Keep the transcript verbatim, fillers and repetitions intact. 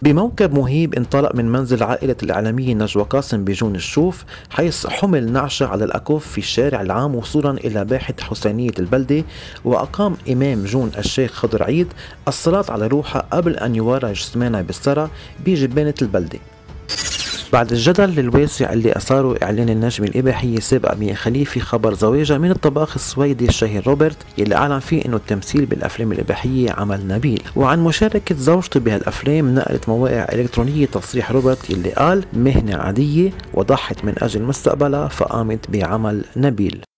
بموكب مهيب انطلق من منزل عائلة الإعلامية نجوى قاسم بجون الشوف، حيث حمل نعشة على الأكف في الشارع العام وصولا إلى باحة حسينية البلدة. وأقام إمام جون الشيخ خضر عيد الصلاة على روحها قبل أن يوارى جسمانها بالثرى بجبانة البلدة. بعد الجدل الواسع اللي أثاره إعلان النجمة الإباحية سابقا ميا خليفي خبر زواجها من الطباخ السويدي الشهير روبرت، يلي أعلن فيه إنه التمثيل بالأفلام الإباحية عمل نبيل. وعن مشاركة زوجته بهالأفلام نقلت مواقع إلكترونية تصريح روبرت يلي قال مهنة عادية وضحت من أجل مستقبلها فقامت بعمل نبيل.